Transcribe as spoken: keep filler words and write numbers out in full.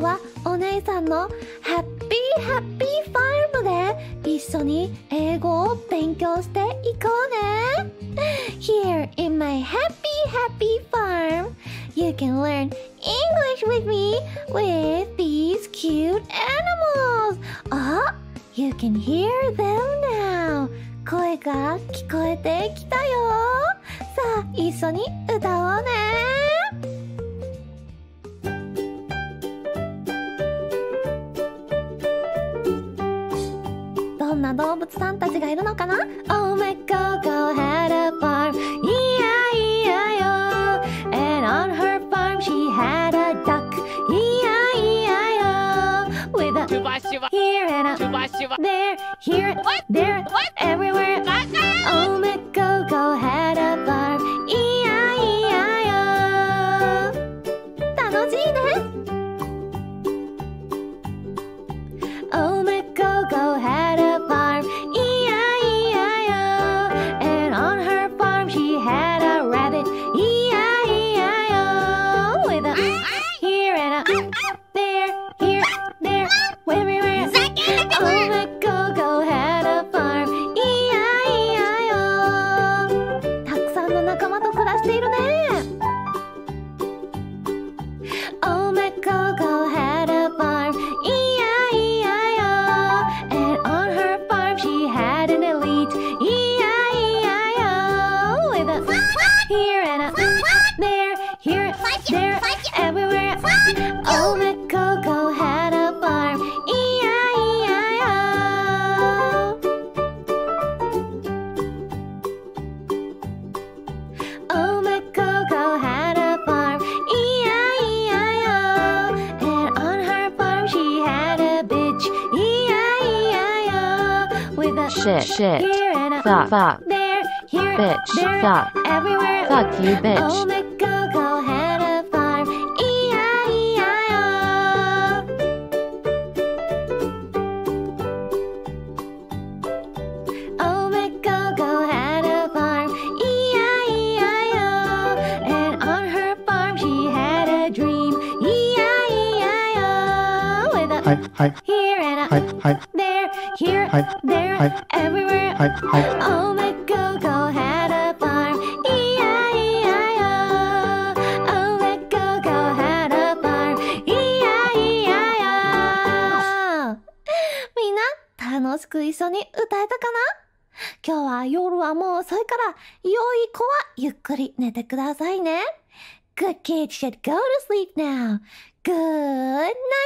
はお姉さんのハッピーハッピーファームで一緒に英語を勉強していこうね。 Here in my happy happy farm you can learn English with me with these cute animals. あ、You can hear them now. 声が聞こえてきたよ。さあ一緒に歌おうね。どんな動物さんたちがいるのかな？ Oh my Coco had a farm, E I E I O. And on her farm she had a duck, E I E I O. With a here and a there, here, there, everywhere. Oh my Coco had a farm, E I E I O. 楽しいね。Oh my Coco had a farm, E I E I O. And on her farm she had a rabbit, E I E I O. With a here and a there, here, there, everywhere. Oh my Coco had a farm, E I E I O. たくさんの仲間と暮らしているね。Oh my Coco had a farm, E I E I O. And on her farm she had an elite, E I E I O. With a here and a there, here, there, everywhere. Oh my Coco had a farm, E I E I O. Oh my Coco had a farm, E I E I O. And on her farm she had a bitch, E I E I O. With a Shit, shit, here and a fuck, fuck, there, here, bitch, there, fuck, everywhere. fuck you, Oh bitch. my Coco had a farm, E I E I O. Oh my Coco had a farm, E I E I O. And on her farm she had a dream, E I E I O. With a はいはい here and a はいはい there, here, はい there, はい everywhere. はいはい Oh my Coco had a farm, E I E I O. Oh my Coco had a farm, E I E I O. みんな楽しく一緒に歌えたかな？今日は夜はもう遅いから良い子はゆっくり寝てくださいね。Good kids should go to sleep now. Good night.